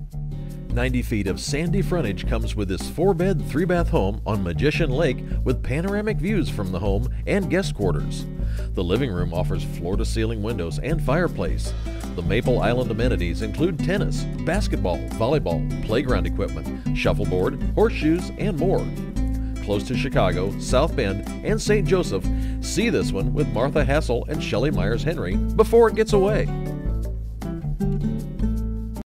90 feet of sandy frontage comes with this 4-bed, 3-bath home on Magician Lake with panoramic views from the home and guest quarters. The living room offers floor-to-ceiling windows and fireplace. The Maple Island amenities include tennis, basketball, volleyball, playground equipment, shuffleboard, horseshoes, and more. Close to Chicago, South Bend, and St. Joseph, see this one with Martha Hassel and Shelley Myers Henry before it gets away.